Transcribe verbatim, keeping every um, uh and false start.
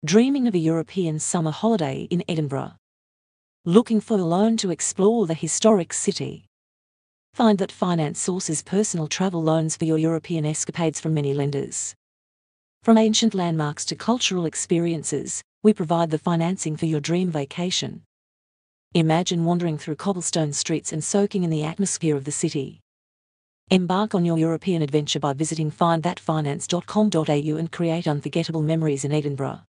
Dreaming of a European summer holiday in Edinburgh? Looking for a loan to explore the historic city? Find that finance sources personal travel loans for your European escapades from many lenders. From ancient landmarks to cultural experiences, we provide the financing for your dream vacation. Imagine wandering through cobblestone streets and soaking in the atmosphere of the city. Embark on your European adventure by visiting find that finance dot com dot a u and create unforgettable memories in Edinburgh.